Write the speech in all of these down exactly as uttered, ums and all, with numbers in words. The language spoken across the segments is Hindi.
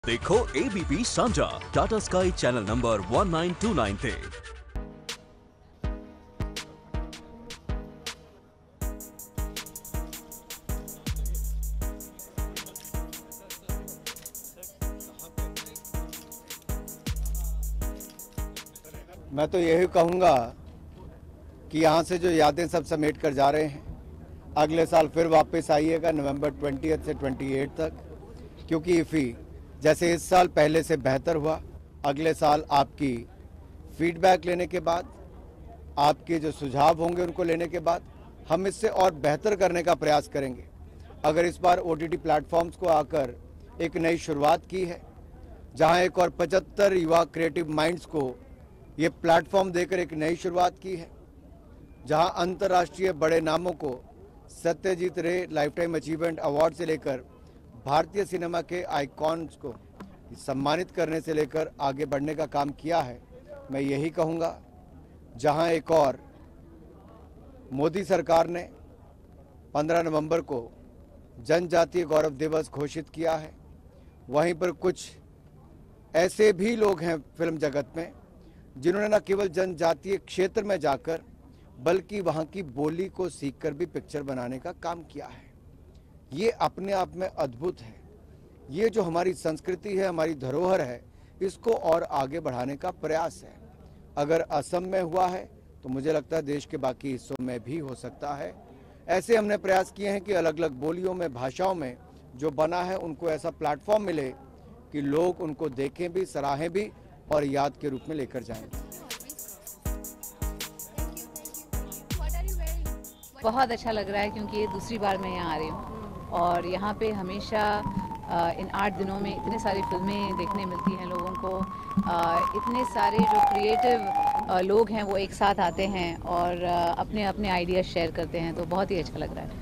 देखो ABP Sanjha Tata Sky channel number one nine two nine ते। मैं तो यही कहूँगा कि यहाँ से जो यादें सब समेट कर जा रहे हैं, अगले साल फिर वापस आइएगा नवंबर ट्वेंटियथ से अट्ठाईस तक, क्योंकि इफ़ी जैसे इस साल पहले से बेहतर हुआ, अगले साल आपकी फीडबैक लेने के बाद, आपके जो सुझाव होंगे उनको लेने के बाद हम इससे और बेहतर करने का प्रयास करेंगे। अगर इस बार ओटीटी प्लेटफॉर्म्स को आकर एक नई शुरुआत की है, जहां एक और पचहत्तर युवा क्रिएटिव माइंड्स को ये प्लेटफॉर्म देकर एक नई शुरुआत की है, जहां अंतर्राष्ट्रीय बड़े नामों को सत्यजीत रे लाइफ टाइम अचीवमेंट अवार्ड से लेकर भारतीय सिनेमा के आइकॉन्स को सम्मानित करने से लेकर आगे बढ़ने का काम किया है। मैं यही कहूँगा, जहां एक और मोदी सरकार ने पंद्रह नवंबर को जनजातीय गौरव दिवस घोषित किया है, वहीं पर कुछ ऐसे भी लोग हैं फिल्म जगत में जिन्होंने न केवल जनजातीय क्षेत्र में जाकर बल्कि वहां की बोली को सीखकर भी पिक्चर बनाने का काम किया है। ये अपने आप में अद्भुत है। ये जो हमारी संस्कृति है, हमारी धरोहर है, इसको और आगे बढ़ाने का प्रयास है। अगर असम में हुआ है तो मुझे लगता है देश के बाकी हिस्सों में भी हो सकता है। ऐसे हमने प्रयास किए हैं कि अलग अलग बोलियों में, भाषाओं में जो बना है उनको ऐसा प्लेटफॉर्म मिले कि लोग उनको देखें भी, सराहें भी और याद के रूप में लेकर जाएं। बहुत अच्छा लग रहा है क्योंकि ये दूसरी बार मैं यहाँ आ रही हूँ और यहाँ पे हमेशा इन आठ दिनों में इतने सारी फिल्में देखने मिलती हैं लोगों को। इतने सारे जो क्रिएटिव लोग हैं वो एक साथ आते हैं और अपने अपने आइडियाज शेयर करते हैं, तो बहुत ही अच्छा लग रहा है।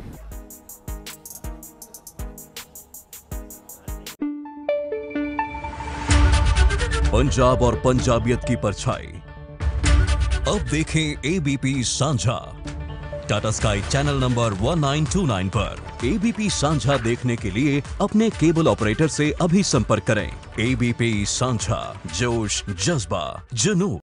पंजाब और पंजाबियत की परछाई अब देखें ABP Sanjha Tata Sky channel number one nine two nine पर। एबीपी सांझा देखने के लिए अपने केबल ऑपरेटर से अभी संपर्क करें। एबीपी सांझा, जोश, जज्बा, जुनून।